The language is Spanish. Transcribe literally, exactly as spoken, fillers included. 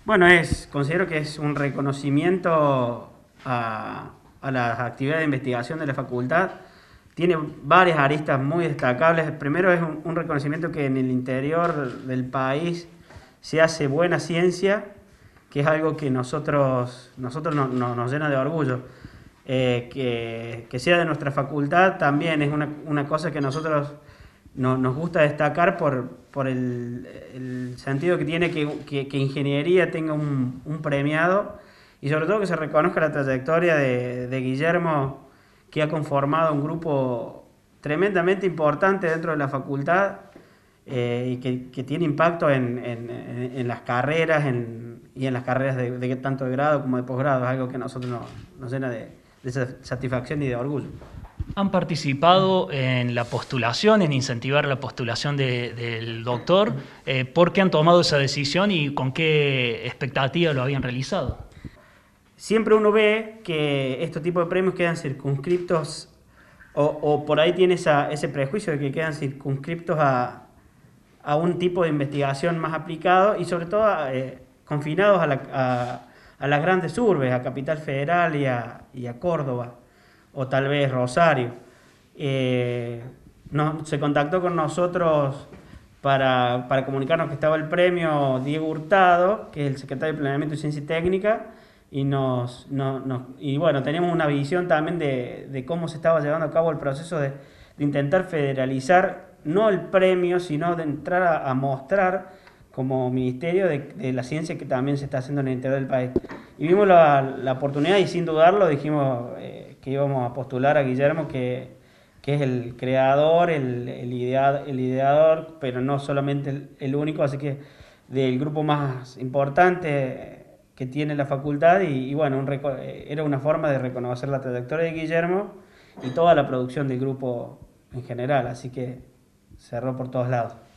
Bueno, es, considero que es un reconocimiento a, a las actividades de investigación de la facultad. Tiene varias aristas muy destacables. Primero es un, un reconocimiento que en el interior del país se hace buena ciencia, que es algo que nosotros, nosotros no, no, nos llena de orgullo. Eh, que, que sea de nuestra facultad también es una, una cosa que a nosotros no, nos gusta destacar por, por el, el sentido que tiene que, que, que ingeniería tenga un, un premiado y sobre todo que se reconozca la trayectoria de, de Guillermo, que ha conformado un grupo tremendamente importante dentro de la facultad, eh, y que, que tiene impacto en, en, en las carreras en, y en las carreras de, de tanto de grado como de posgrado. Es algo que a nosotros nos, nos llena de, de satisfacción y de orgullo. ¿Han participado en la postulación, en incentivar la postulación de, del doctor? Eh, ¿Por qué han tomado esa decisión y con qué expectativa lo habían realizado? Siempre uno ve que estos tipos de premios quedan circunscriptos, o, o por ahí tiene esa, ese prejuicio de que quedan circunscriptos a, a un tipo de investigación más aplicado y sobre todo eh, confinados a, la, a, a las grandes urbes, a Capital Federal y a, y a Córdoba, o tal vez Rosario. Eh, no, se contactó con nosotros para, para comunicarnos que estaba el premio Diego Hurtado, que es el secretario de Planeamiento y Ciencia y Técnica, y, nos, no, nos, y bueno, teníamos una visión también de, de cómo se estaba llevando a cabo el proceso de, de intentar federalizar no el premio, sino de entrar a, a mostrar como ministerio de, de la ciencia que también se está haciendo en el interior del país. Y vimos la, la oportunidad y sin dudarlo dijimos eh, que íbamos a postular a Guillermo, que, que es el creador, el, el, idea, el ideador, pero no solamente el, el único, así que del grupo más importante que tiene la facultad y, y bueno, un, era una forma de reconocer la trayectoria de Guillermo y toda la producción del grupo en general, así que cerró por todos lados.